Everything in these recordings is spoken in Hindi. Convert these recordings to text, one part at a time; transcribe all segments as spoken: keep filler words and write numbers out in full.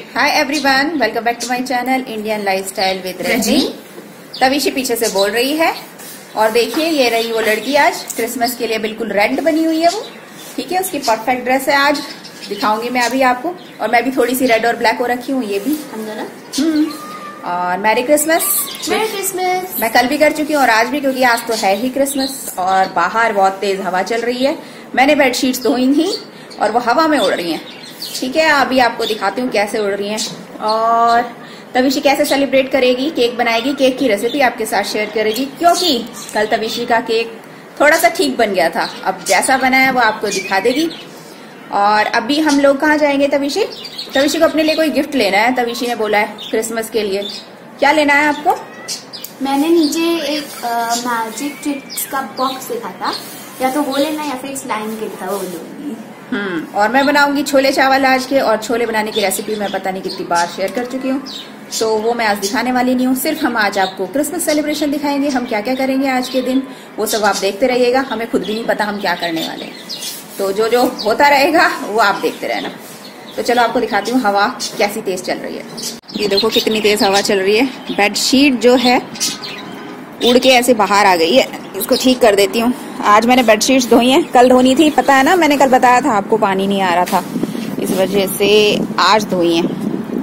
Hi everyone, welcome back to my channel Indian lifestyle with Rajni. Tavishi पीछे से बोल रही है और देखिए ये रही वो लड़की। आज क्रिसमस के लिए बिल्कुल रेड बनी हुई है वो। ठीक है, उसकी परफेक्ट ड्रेस है। आज दिखाऊंगी मैं अभी आपको। और मैं भी थोड़ी सी रेड और ब्लैक हो रखी हूँ, ये भी हम दोनों। हम्म और मैरी क्रिसमस। Merry Christmas. मैं कल भी कर चुकी हूँ और आज भी, क्योंकि आज तो है ही क्रिसमस और बाहर बहुत तेज हवा चल रही है। मैंने बेडशीट्स धोई थी और वो हवा में उड़ रही हैं। ठीक है, अभी आपको दिखाती हूँ कैसे उड़ रही हैं और तविशी कैसे सेलिब्रेट करेगी। केक बनाएगी, केक की रेसिपी आपके साथ शेयर करेगी, क्योंकि कल तविशी का केक थोड़ा सा ठीक बन गया था। अब जैसा बना है वो आपको दिखा देगी। और अभी हम लोग कहाँ जाएंगे? तविशी तविशी को अपने लिए कोई गिफ्ट लेना है। तविशी ने बोला है क्रिसमस के लिए। क्या लेना है आपको? मैंने नीचे एक मैजिक ट्रिक्स का बॉक्स देखा था, या तो वो लेना या फिर स्लाइम किट था, वो लूंगी। हम्म और मैं बनाऊंगी छोले चावल आज के। और छोले बनाने की रेसिपी मैं पता नहीं कितनी बार शेयर कर चुकी हूँ, तो वो मैं आज दिखाने वाली नहीं हूँ। सिर्फ हम आज आपको क्रिसमस सेलिब्रेशन दिखाएंगे। हम क्या क्या करेंगे आज के दिन वो सब आप देखते रहिएगा। हमें खुद भी नहीं पता हम क्या करने वाले हैं, तो जो जो होता रहेगा वो आप देखते रहना। तो चलो आपको दिखाती हूँ हवा कैसी तेज चल रही है। ये देखो कितनी तेज हवा चल रही है। बेडशीट जो है उड़ के ऐसे बाहर आ गई है। इसको ठीक कर देती हूँ। आज मैंने बेडशीट्स धोई हैं, कल धोनी थी, पता है ना, मैंने कल बताया था आपको, पानी नहीं आ रहा था, इस वजह से आज धोई हैं।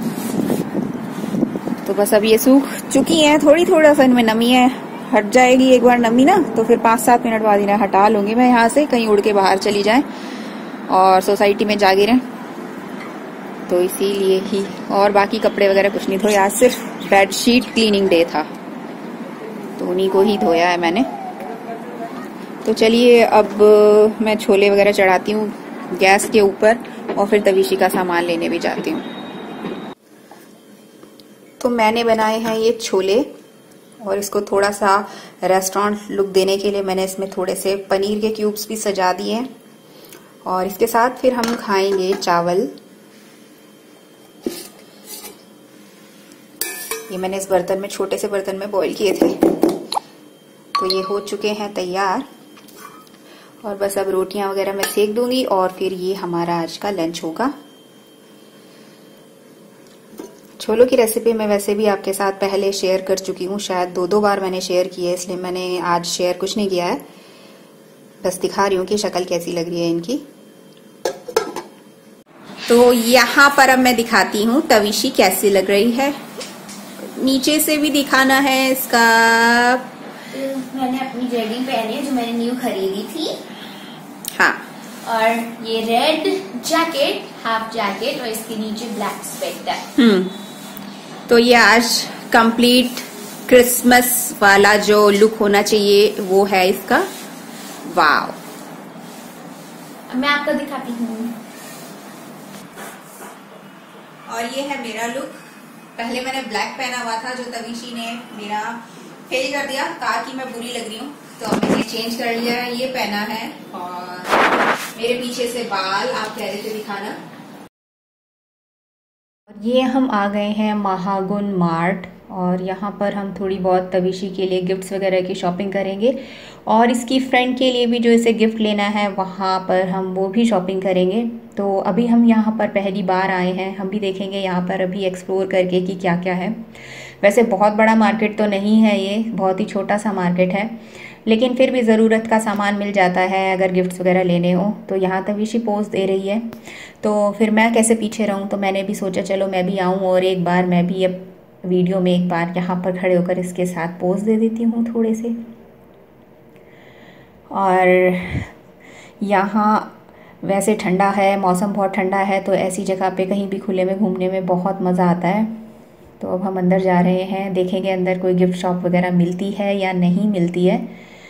तो बस अब ये सूख चुकी हैं। थोड़ी थोड़ा सा इनमें नमी है, हट जाएगी एक बार नमी ना, तो फिर पाँच सात मिनट बाद इन्हें हटा लूंगी मैं यहाँ से, कहीं उड़ के बाहर चली जाए और सोसाइटी में जा गिरे, तो इसीलिए ही। और बाकी कपड़े वगैरह कुछ नहीं धोए। आज सिर्फ बेडशीट क्लीनिंग डे था, तो उन्हीं को ही धोया है मैंने। तो चलिए अब मैं छोले वगैरह चढ़ाती हूँ गैस के ऊपर और फिर तविशी का सामान लेने भी जाती हूँ। तो मैंने बनाए हैं ये छोले और इसको थोड़ा सा रेस्टोरेंट लुक देने के लिए मैंने इसमें थोड़े से पनीर के क्यूब्स भी सजा दिए हैं। और इसके साथ फिर हम खाएंगे चावल। ये मैंने इस बर्तन में, छोटे से बर्तन में बॉईल किए थे, तो ये हो चुके हैं तैयार। और बस अब रोटियां वगैरह मैं सेक दूंगी और फिर ये हमारा आज का लंच होगा। छोलों की रेसिपी मैं वैसे भी आपके साथ पहले शेयर कर चुकी हूँ, शायद दो दो बार मैंने शेयर की है, इसलिए मैंने आज शेयर कुछ नहीं किया है। बस दिखा रही हूँ कि शक्ल कैसी लग रही है इनकी। तो यहाँ पर अब मैं दिखाती हूँ तविशी कैसी लग रही है। नीचे से भी दिखाना है इसका। मैंने अपनी जैगिंग पहनी है जो मैंने न्यू खरीदी थी। हाँ, और ये रेड जैकेट, हाफ जैकेट, और इसके नीचे ब्लैक स्वेटर। हम्म तो ये आज कंप्लीट क्रिसमस वाला जो लुक होना चाहिए वो है इसका। वाव, मैं आपको दिखाती हूँ। और ये है मेरा लुक। पहले मैंने ब्लैक पहना हुआ था, जो तविशी ने मेरा फेल कर दिया, कहा कि मैं बुरी लग रही हूँ, तो अब मैंने चेंज कर लिया है, ये पहना है। और मेरे पीछे से बाल आप कह रहे थे दिखाना। ये हम आ गए हैं महागुन मार्ट और यहाँ पर हम थोड़ी बहुत तविशी के लिए गिफ्ट्स वगैरह की शॉपिंग करेंगे और इसकी फ्रेंड के लिए भी जो इसे गिफ्ट लेना है वहाँ पर हम वो भी शॉपिंग करेंगे। तो अभी हम यहाँ पर पहली बार आए हैं, हम भी देखेंगे यहाँ पर अभी एक्सप्लोर करके कि क्या क्या है। वैसे बहुत बड़ा मार्केट तो नहीं है, ये बहुत ही छोटा सा मार्केट है, लेकिन फिर भी ज़रूरत का सामान मिल जाता है अगर गिफ्ट्स वगैरह लेने हो। तो यहाँ तविशी पोज दे रही है, तो फिर मैं कैसे पीछे रहूँ, तो मैंने भी सोचा चलो मैं भी आऊँ और एक बार मैं भी अब वीडियो में एक बार यहाँ पर खड़े होकर इसके साथ पोज दे देती हूँ थोड़े से। और यहाँ वैसे ठंडा है, मौसम बहुत ठंडा है, तो ऐसी जगह पे कहीं भी खुले में घूमने में बहुत मज़ा आता है। तो अब हम अंदर जा रहे हैं, देखेंगे अंदर कोई गिफ्ट शॉप वगैरह मिलती है या नहीं मिलती है।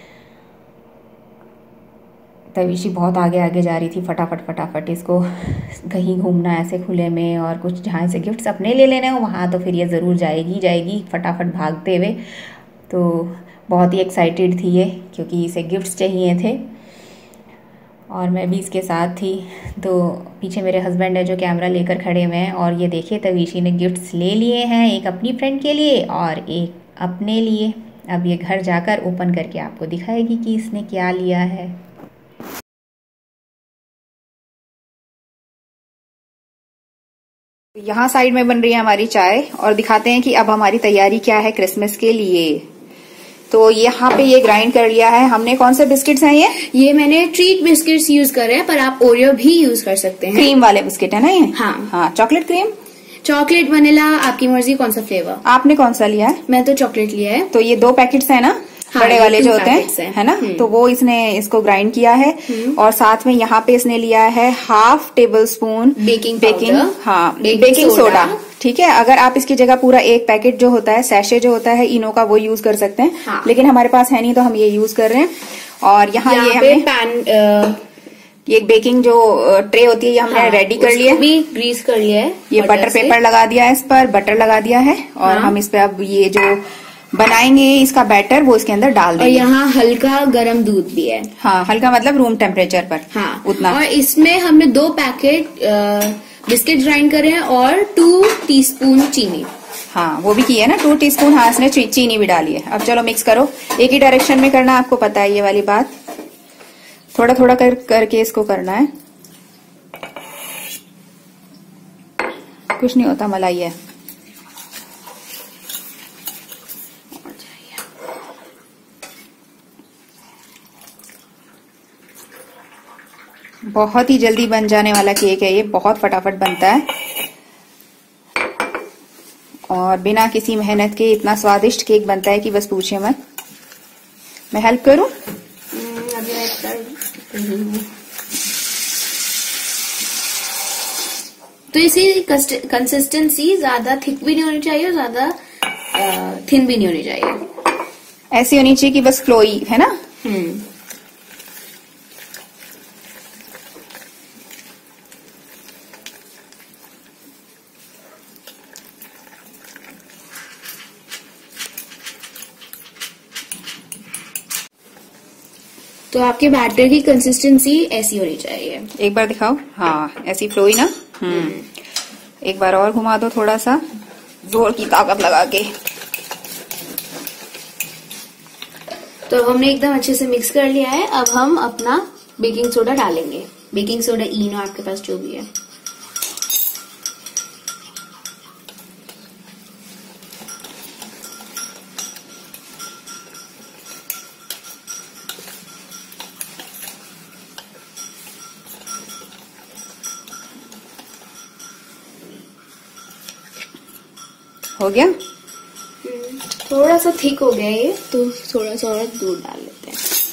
तविशी बहुत आगे आगे जा रही थी, फटाफट फटाफट इसको कहीं घूमना ऐसे खुले में, और कुछ जहाँ से गिफ्ट्स अपने ले लेने हो वहाँ तो फिर ये ज़रूर जाएगी जाएगी फटाफट भागते हुए। तो बहुत ही एक्साइटेड थी ये, क्योंकि इसे गिफ्ट्स चाहिए थे और मैं भी इसके साथ थी। तो पीछे मेरे हस्बैंड है जो कैमरा लेकर खड़े हुए हैं। और ये देखिए तविशी ने गिफ्ट्स ले लिए हैं, एक अपनी फ्रेंड के लिए और एक अपने लिए। अब ये घर जाकर ओपन करके आपको दिखाएगी कि इसने क्या लिया है। यहाँ साइड में बन रही है हमारी चाय और दिखाते हैं कि अब हमारी तैयारी क्या है क्रिसमस के लिए। तो यहाँ पे ये ग्राइंड कर लिया है हमने। कौन से बिस्किट्स हैं ये? ये मैंने ट्रीट बिस्किट्स यूज करे हैं, पर आप ओरियो भी यूज कर सकते हैं। क्रीम वाले बिस्किट है ना ये? हाँ हाँ। चॉकलेट क्रीम, चॉकलेट, वनीला, आपकी मर्जी कौन सा फ्लेवर। आपने कौन सा लिया है? मैं तो चॉकलेट लिया है। तो ये दो पैकेट्स है ना, हाँ, बड़े वाले जो होते हैं, है, है ना? तो वो इसने इसको ग्राइंड किया है और साथ में यहाँ पे इसने लिया है half tablespoon baking baking हाँ बेकिंग, बेकिंग सोडा। ठीक है, अगर आप इसकी जगह पूरा एक पैकेट जो होता है सैशे जो होता है इनो का वो यूज कर सकते हैं। हाँ। लेकिन हमारे पास है नहीं तो हम ये यूज कर रहे हैं। और यहाँ ये हमने पैन ये बेकिंग जो ट्रे होती है ये हमने हाँ, रेडी कर लिया है, भी ग्रीस कर लिया है। ये बटर पेपर लगा दिया है, इस पर बटर लगा दिया है और हाँ। हम इस पे अब ये जो बनाएंगे इसका बैटर वो इसके अंदर डाल देंगे। और यहाँ हल्का गरम दूध भी है। हाँ, हल्का मतलब रूम टेम्परेचर पर। हाँ, उतना। और इसमें हमने दो पैकेट बिस्किट ग्राइंड करे हैं और टू टीस्पून चीनी। हाँ, वो भी की है ना, टू टीस्पून। हाँ, इसने चीनी भी डाली है। अब चलो मिक्स करो, एक ही डायरेक्शन में करना, आपको पता है ये वाली बात। थोड़ा थोड़ा कर करके इसको करना है, कुछ नहीं होता, मलाई है। बहुत ही जल्दी बन जाने वाला केक है ये, बहुत फटाफट बनता है और बिना किसी मेहनत के इतना स्वादिष्ट केक बनता है कि बस पूछे मत। मैं हेल्प करूं? तो इसी कंसिस्टेंसी ज्यादा थिक भी नहीं होनी चाहिए और ज्यादा थिन भी नहीं होनी चाहिए, ऐसी होनी चाहिए कि बस फ्लोई, है ना? हम्म तो आपके बैटर की कंसिस्टेंसी ऐसी होनी चाहिए। एक बार दिखाओ। हाँ, ऐसी फ्लोई ना। हम्म एक बार और घुमा दो, थोड़ा सा जोर की ताकत लगा के। तो हमने एकदम अच्छे से मिक्स कर लिया है। अब हम अपना बेकिंग सोडा डालेंगे, बेकिंग सोडा, इनो, आपके पास जो भी है। हो गया? थोड़ा सा थिक हो गया ये, तो थोड़ा सा और दूध डाल लेते हैं।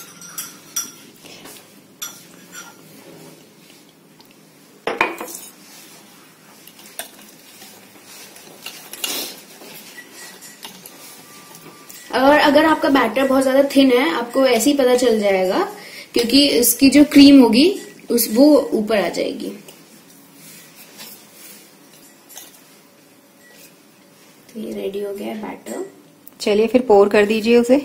और अगर आपका बैटर बहुत ज्यादा थिन है, आपको ऐसे ही पता चल जाएगा, क्योंकि इसकी जो क्रीम होगी उस वो ऊपर आ जाएगी। तो ये रेडी हो गया है बैटर। चलिए फिर पोर कर दीजिए उसे।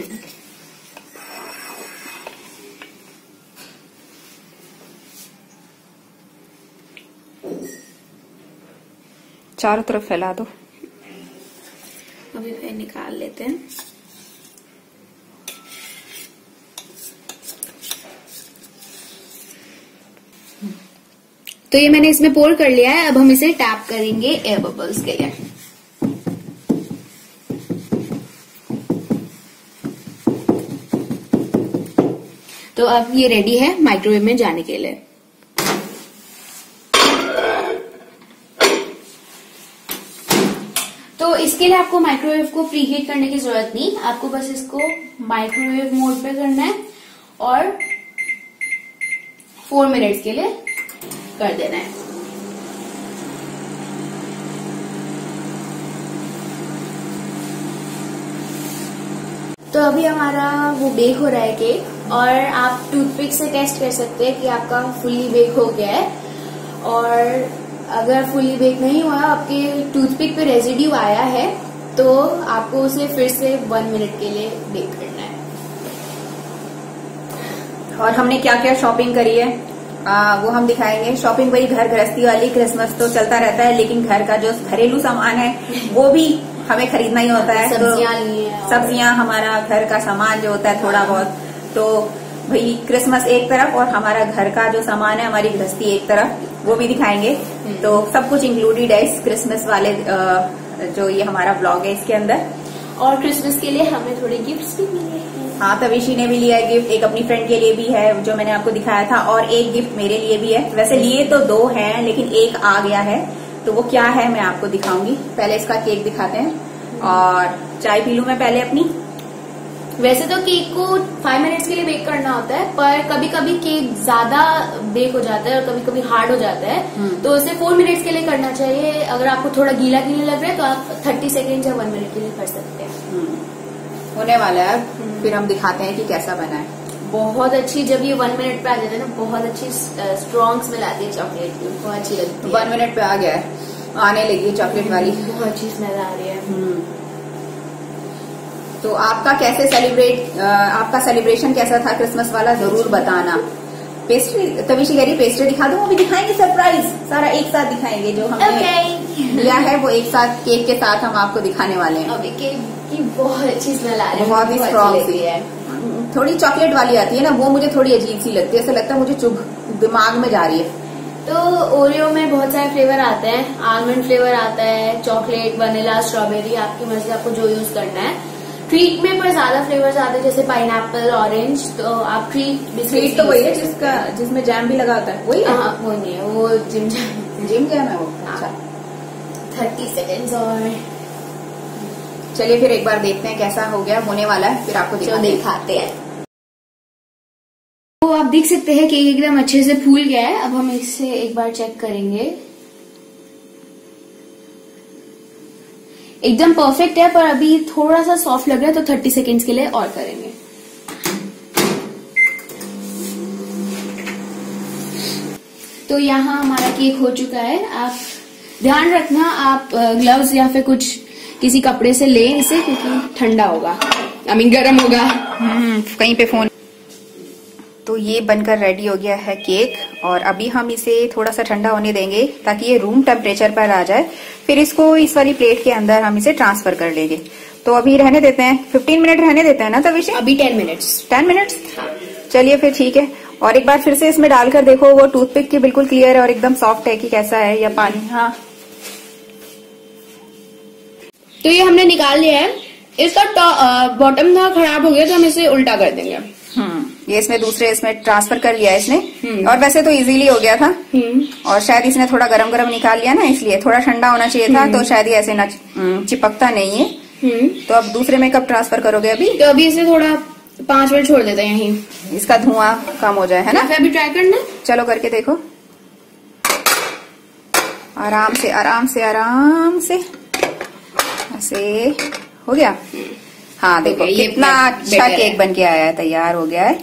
चारों तरफ फैला दो। अभी फिर निकाल लेते हैं। तो ये मैंने इसमें पोर कर लिया है। अब हम इसे टैप करेंगे एयर बबल्स के लिए। तो अब ये रेडी है माइक्रोवेव में जाने के लिए। तो इसके लिए आपको माइक्रोवेव को प्रीहीट करने की जरूरत नहीं, आपको बस इसको माइक्रोवेव मोड पे करना है और फोर मिनट्स के लिए कर देना है। तो अभी हमारा वो बेक हो रहा है केक, और आप टूथपिक से टेस्ट कर सकते हैं कि आपका फुली बेक हो गया है। और अगर फुली बेक नहीं हुआ, आपके टूथपिक पे रेजिड्यू आया है, तो आपको उसे फिर से वन मिनट के लिए बेक करना है। और हमने क्या क्या शॉपिंग करी है आ, वो हम दिखाएंगे। शॉपिंग वही घर गृहस्थी वाली, क्रिसमस तो चलता रहता है, लेकिन घर का जो घरेलू सामान है वो भी हमें खरीदना ही होता है। सब्जियां तो सब्जियां, हमारा घर का सामान जो होता है थोड़ा बहुत, तो भाई क्रिसमस एक तरफ और हमारा घर का जो सामान है, हमारी गृहस्थी एक तरफ, वो भी दिखाएंगे। तो सब कुछ इंक्लूडेड है इस क्रिसमस वाले जो ये हमारा ब्लॉग है इसके अंदर। और क्रिसमस के लिए हमें थोड़े गिफ्ट्स भी मिले हैं। हाँ, तविशी ने भी लिया है गिफ्ट, एक अपनी फ्रेंड के लिए भी है जो मैंने आपको दिखाया था, और एक गिफ्ट मेरे लिए भी है। वैसे लिए तो दो हैं लेकिन एक आ गया है, तो वो क्या है मैं आपको दिखाऊंगी। पहले इसका केक दिखाते हैं और चाय पी लूं मैं पहले अपनी। वैसे तो केक को फाइव मिनट्स के लिए बेक करना होता है, पर कभी कभी केक ज्यादा बेक हो जाता है और कभी कभी हार्ड हो जाता है, तो उसे फोर मिनट्स के लिए करना चाहिए। अगर आपको थोड़ा गीला गीला लग रहा है तो आप थर्टी सेकेंड या वन मिनट के लिए कर सकते हैं। होने वाला है, फिर हम दिखाते हैं कि कैसा बना है। बहुत अच्छी, जब ये वन मिनट पे आ जाता है ना, बहुत अच्छी स्ट्रॉन्ग स्मेल आती है चॉकलेट की, बहुत अच्छी लगती है। वन मिनट पे आ गया है, आने लगी है चॉकलेट वाली, बहुत अच्छी स्मेल आ रही है। तो आपका कैसे सेलिब्रेट आपका सेलिब्रेशन कैसा था क्रिसमस वाला, जरूर बताना। पेस्ट्री तविशी कह रही पेस्ट्री दिखा दो, वो भी दिखाएंगे, सरप्राइज सारा एक साथ दिखाएंगे। जो हमने okay. लिया है वो एक साथ केक के साथ हम आपको दिखाने वाले हैं। अभी केक की बहुत अच्छी स्मेल आ रही है, बहुत ही स्ट्रॉन्ग सी है। थोड़ी चॉकलेट वाली आती है ना, वो मुझे थोड़ी अजीब सी लगती है, ऐसा लगता है मुझे चुभ दिमाग में जा रही है। तो ओरियो में बहुत सारे फ्लेवर आते हैं, आलमंड फ्लेवर आता है, चॉकलेट, वनीला, स्ट्रॉबेरी, आपकी मर्जी, आपको जो यूज करना है। ट्रीट में पर ज्यादा फ्लेवर्स आते हैं, जैसे पाइनएप्पल, ऑरेंज, तो आप ट्रीट ट्रीट तो वही है जिसका जिसमें जैम भी लगा होता है, वही है? हाँ, वो नहीं है, वो जिम जैम जिम जैम है वो। अच्छा, थर्टी सेकेंड्स और चलिए फिर एक बार देखते हैं कैसा हो गया, होने वाला है, फिर आपको दिखाते हैं। तो आप देख सकते हैं केक एकदम अच्छे से फूल गया है। अब हम इसे एक बार चेक करेंगे, एकदम परफेक्ट है, पर अभी थोड़ा सा सॉफ्ट लग रहा है, तो थर्टी सेकेंड्स के लिए और करेंगे। तो यहाँ हमारा केक हो चुका है। आप ध्यान रखना, आप ग्लव्स या फिर कुछ किसी कपड़े से लें इसे, क्योंकि ठंडा होगा, आई मीन गर्म होगा। हम्म कहीं पे फोन। तो ये बनकर रेडी हो गया है केक, और अभी हम इसे थोड़ा सा ठंडा होने देंगे ताकि ये रूम टेम्परेचर पर आ जाए। फिर इसको इस वाली प्लेट के अंदर हम इसे ट्रांसफर कर लेंगे। तो अभी रहने देते हैं, फिफ्टीन मिनट रहने देते हैं ना तभी से? अभी टेन मिनट्स टेन मिनट्स चलिए फिर ठीक है। और एक बार फिर से इसमें डालकर देखो, वो टूथपिक की बिल्कुल क्लियर है और एकदम सॉफ्ट है कि कैसा है, या पानी। हाँ, तो ये हमने निकाल लिया है। इसका बॉटम था खराब हो गया, तो हम इसे उल्टा कर देंगे। हम्म ये इसमें दूसरे इसमें ट्रांसफर कर लिया है इसने, और वैसे तो इजीली हो गया था, और शायद इसने थोड़ा गरम गरम निकाल लिया ना, इसलिए थोड़ा ठंडा होना चाहिए था, तो शायद ये ऐसे ना चिपकता नहीं है। तो अब दूसरे में कब ट्रांसफर करोगे? अभी तो अभी इसे थोड़ा पांच मिनट छोड़ देते हैं यहीं, इसका धुआं कम हो जाए, है ना? अभी ट्राई करना, चलो करके देखो, आराम से आराम से आराम से, ऐसे हो गया। हाँ देखो कितना अच्छा केक बन के आया है, तैयार हो गया है।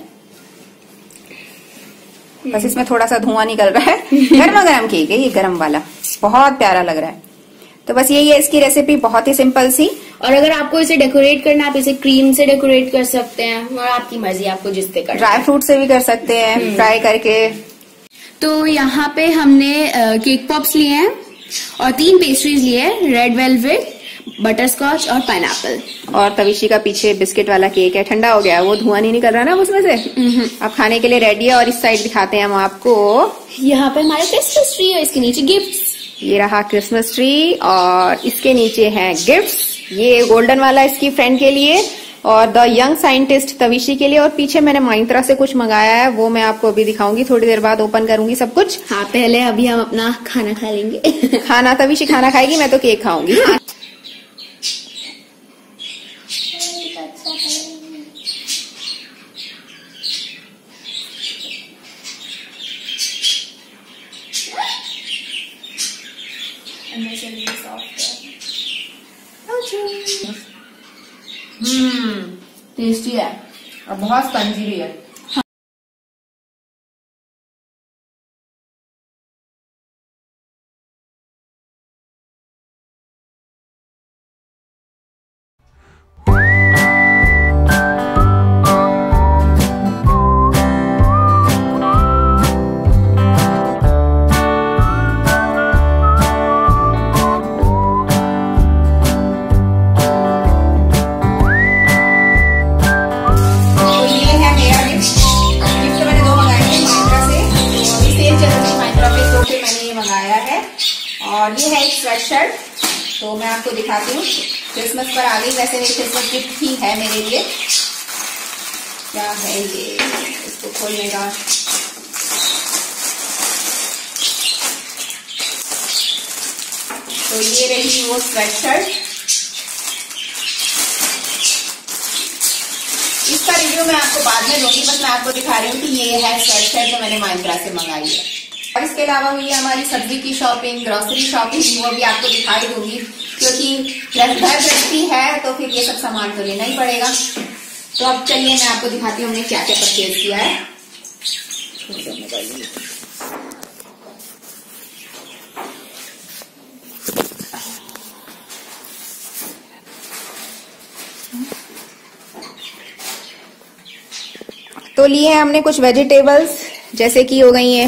बस इसमें थोड़ा सा धुआं निकल रहा है। गर्मा गर्म केक है ये, गर्म वाला, बहुत प्यारा लग रहा है। तो बस यही है इसकी रेसिपी, बहुत ही सिंपल सी। और अगर आपको इसे डेकोरेट करना, आप इसे क्रीम से डेकोरेट कर सकते हैं, और आपकी मर्जी, आपको जिससे करना, ड्राई फ्रूट से भी कर सकते हैं फ्राई करके। तो यहाँ पे हमने केक पॉप्स लिए हैं और तीन पेस्ट्रीज लिए हैं, रेड वेलवेट, बटर स्कॉच और पाइनएप्पल। और तविशी का पीछे बिस्किट वाला केक है, ठंडा हो गया है, वो धुआं नहीं निकल रहा ना उसमें से। अब खाने के लिए रेडी है। और इस साइड दिखाते हैं हम आपको, यहाँ पे हमारा क्रिसमस ट्री है, इसके नीचे गिफ्ट्स। ये रहा क्रिसमस ट्री और इसके नीचे हैं गिफ्ट्स। ये गोल्डन वाला इसकी फ्रेंड के लिए, और द यंग साइंटिस्ट तविशी के लिए। और पीछे मैंने माइंत्रा से कुछ मंगाया है, वो मैं आपको अभी दिखाऊंगी, थोड़ी देर बाद ओपन करूंगी सब कुछ। हाँ, पहले अभी हम अपना खाना खा लेंगे। खाना तविशी खाना खाएगी, मैं तो केक खाऊंगी। हम्म टेस्टी है और बहुत स्पंजी भी है। और ये है एक स्वेट शर्ट, तो मैं आपको दिखाती हूँ। क्रिसमस पर आ गई, वैसे मेरी क्रिसमस गिफ्ट ही है मेरे लिए। क्या है ये, इसको खोलने का। तो ये रही वो स्वेट शर्ट। इसका रिव्यू मैं आपको बाद में दूंगी, बस मैं आपको दिखा रही हूँ कि ये है स्वेट शर्ट जो मैंने माइंत्रा से मंगाई है। और इसके अलावा हुई है हमारी सब्जी की शॉपिंग, ग्रोसरी शॉपिंग, वो भी आपको दिखाई दूंगी, क्योंकि घर गृहस्थी है तो फिर ये सब सामान तो लेना ही पड़ेगा। तो अब चलिए मैं आपको दिखाती हूँ हमने क्या क्या परचेज किया है। तो लिए हैं हमने कुछ वेजिटेबल्स, जैसे कि हो गई है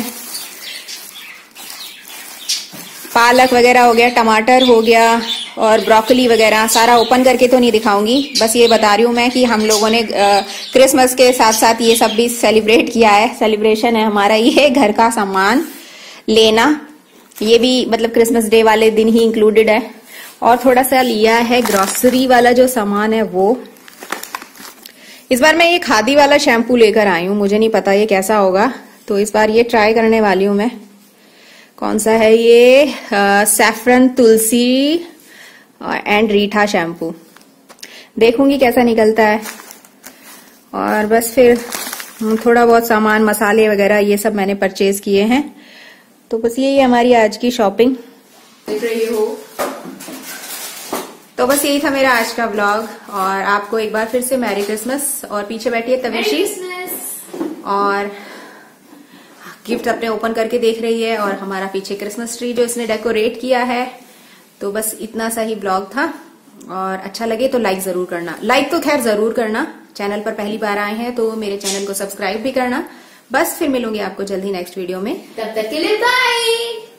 पालक वगैरह हो गया, टमाटर हो गया और ब्रोकली वगैरह। सारा ओपन करके तो नहीं दिखाऊंगी, बस ये बता रही हूँ मैं कि हम लोगों ने क्रिसमस के साथ साथ ये सब भी सेलिब्रेट किया है। सेलिब्रेशन है हमारा ये घर का सामान लेना, ये भी मतलब क्रिसमस डे वाले दिन ही इंक्लूडेड है। और थोड़ा सा लिया है ग्रोसरी वाला जो सामान है वो। इस बार मैं ये खादी वाला शैम्पू लेकर आई हूँ, मुझे नहीं पता ये कैसा होगा, तो इस बार ये ट्राई करने वाली हूँ मैं। कौन सा है ये, saffron tulsi and reetha shampoo. देखूंगी कैसा निकलता है। और बस फिर थोड़ा बहुत सामान, मसाले वगैरह ये सब मैंने परचेज किए हैं। तो बस यही हमारी आज की शॉपिंग, देख रही हो। तो बस यही था मेरा आज का व्लॉग, और आपको एक बार फिर से मैरी क्रिसमस। और पीछे बैठी है तविशी और गिफ्ट अपने ओपन करके देख रही है, और हमारा पीछे क्रिसमस ट्री जो इसने डेकोरेट किया है। तो बस इतना सा ही ब्लॉग था, और अच्छा लगे तो लाइक जरूर करना। लाइक तो खैर जरूर करना, चैनल पर पहली बार आए हैं तो मेरे चैनल को सब्सक्राइब भी करना। बस फिर मिलूंगी आपको जल्दी नेक्स्ट वीडियो में, तब तक के लिए बाय।